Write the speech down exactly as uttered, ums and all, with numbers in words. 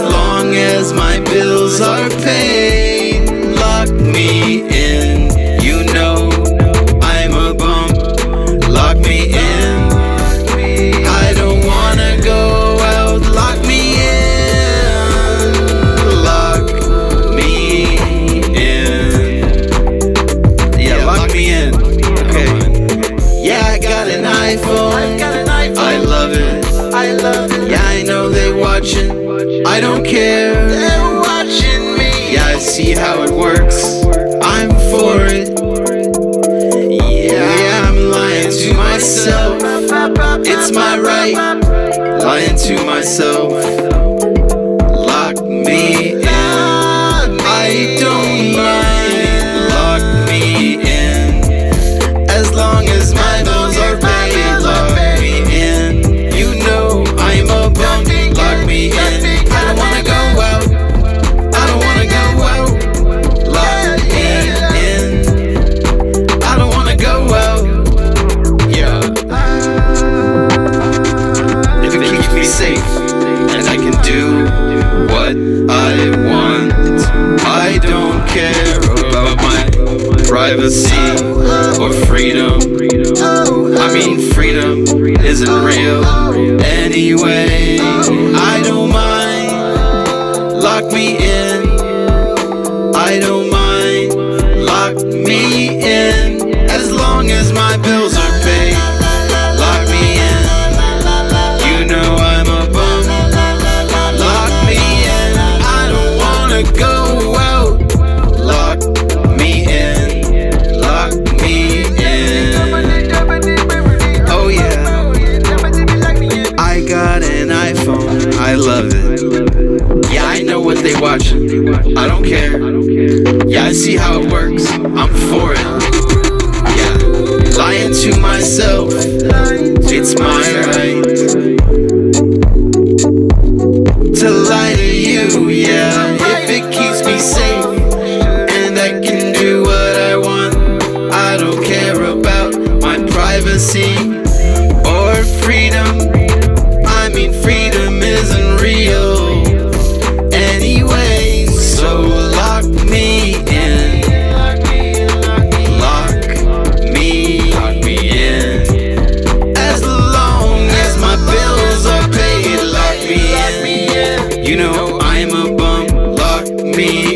long as my bills are paid, lock me in. You know I'm a bum. Lock me in. I don't wanna go out. Lock me in. Lock me in. Yeah, lock me in. Okay. Yeah, I got an iPhone. I love it. I love it. Yeah, I know they watching. I don't care. They're watching me. Yeah, I see how it works. I'm for it. Yeah, yeah, I'm lying to myself. It's my right. Lying to myself. Lock me in. I don't mind. Lock me in. As long as my bills are paid. Lock me in. You know I'm a bum. Lock me in. I don't wanna go out. I don't wanna go out. Lock me in. I don't wanna go out. Yeah. If it keeps me safe and I can do what I want, I don't care about my privacy or freedom. I mean, freedom isn't real anyway. I don't mind. Lock me in. I don't mind. Lock me in. As long as my bills are paid. Lock me in. You know I'm a bum. Lock me in. I don't wanna go out. Lock me in. Lock me in. Oh yeah. I got an iPhone. I love it. Yeah, I know what they watch. I don't care. Yeah, I see how it works. I'm for it. Yeah, lying to myself. It's my right to lie to you. Yeah, if it keeps me safe and I can do what I want, I don't care about my privacy or freedom. I mean, freedom isn't real anyway, so lock me in. Lock me in. As long as my bills are paid, lock me in. You know I'm a bum. Lock me